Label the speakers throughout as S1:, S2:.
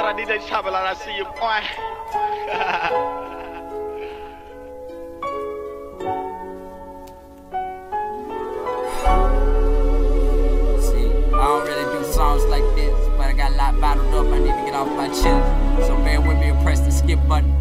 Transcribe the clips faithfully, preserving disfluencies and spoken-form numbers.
S1: I D J Chopper, I see you, boy.
S2: See, I don't really do songs like this, but I got a lot bottled up. I need to get off my chest. So bear with me and press the skip button.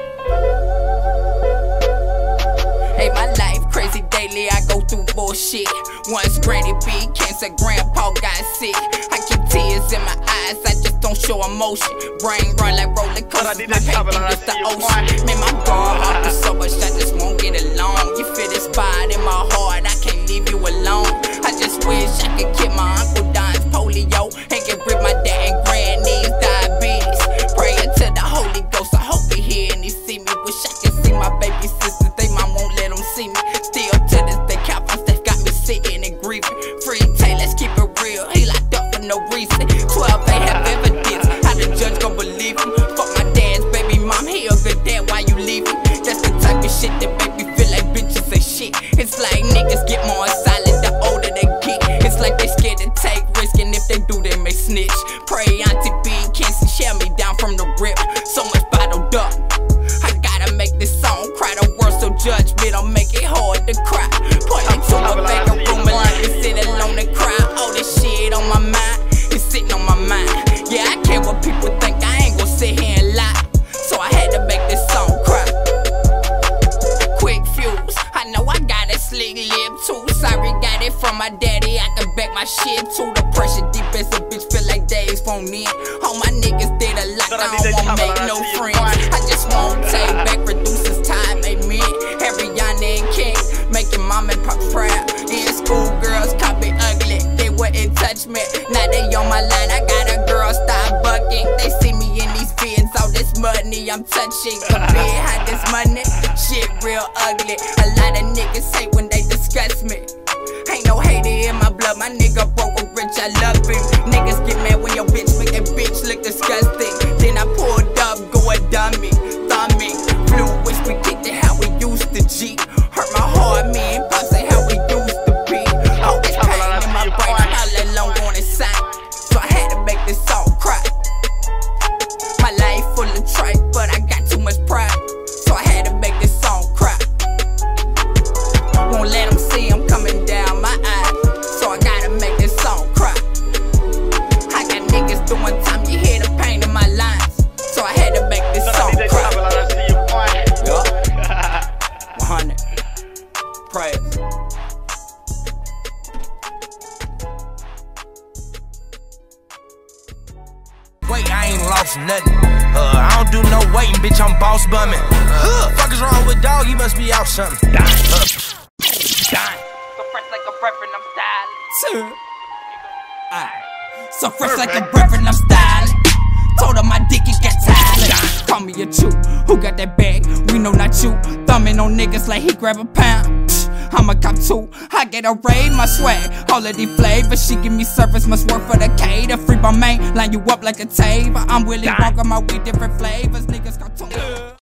S2: Hey, my life crazy daily, I go through bullshit. Once granny beat cancer, grandpa got sick. I keep tears in my eyes, I just don't show emotion. Brain run like roller coasters, my pain is the ocean. Man, my guard off to so much, I just won't get along. You feel this spot in my heart, I can't leave you alone. I just wish I could get my Uncle Don's polio and get rid of my dad and granny's diabetes. Praying to the Holy Ghost, I hope he hear and he see me. Wish I could see my baby sisters, they mom won't let them see me. Still to this day, count my stuff got me sitting and grieving. Free Tay, let's keep it real, he locked up for no reason. Twelve, they have evidence, how the judge gon' believe him? Fuck my dad's baby mom, he a good dad, why you leaving? That's the type of shit that make me feel like bitches say shit. It's like niggas get more silent the older they get. It's like they scared to take risk, and if they do, they may snitch. Pray Auntie B can't share me down from the rip. So much bottled up, I gotta make this song cry. The world so judge me, don't make it hard to cry. Point me to a vacant room and let me sit alone and cry. All this shit on my mind, it's sitting on my mind. Yeah, I care what people think, I ain't gon' sit here and lie. So I had to make this song cry. Quick fuse, I know I got a slick lip too. Sorry, got it from my daddy, I can back my shit too. The pressure deep as a bitch, feel like days won't end. All my niggas did a lot, I don't wanna make no friends. I just won't take back, producers time, amen. Ariana and King, making mom and pop proud. In school, girls copy ugly, they wouldn't touch me. Now they on my line, I got a girl stop bucking. They see me in these vids, all this money I'm touching. Behind this money, shit real ugly. A lot of niggas hate when they discuss me. Ain't no hater in my blood, my nigga broke or rich, I love him. Niggas get mad when your bitch make that bitch look disgusting. Then I pulled up, go a dummy, thumbing. Blue wish we kicked it how we used to G. Hurt my heart, man, pops ain't how we used to be. All this pain in my brain, I'm all alone on the side. So I had to make this song cry. My life full of tripe, but I got too much pride. So I had to make this song cry. Won't let them see I'm coming down my eyes. So I gotta make this song cry. I got niggas doing time, you hear the pain in my lines. So I had to make this song cry. Yup. one hundred. Praise.
S3: Wait, I ain't lost nothing. Uh, I don't do no waiting, bitch, I'm boss bumming. Uh, fuck is wrong with dog? He must be out something. Dying. Uh, dying.
S2: So fresh like a breath and I'm styling. Alright. So fresh like a breath and I'm styling. Told her my dick is got talent. Call me a chew. Who got that bag? We know not you. Thumbing on niggas like he grab a pound. I'm a cop too, I get a raid, my swag. All of these flavors, she give me service, must work for the cater. Free my main, line you up like a taver. I'm Willy Wonka, my weed different flavors. Niggas cartoon.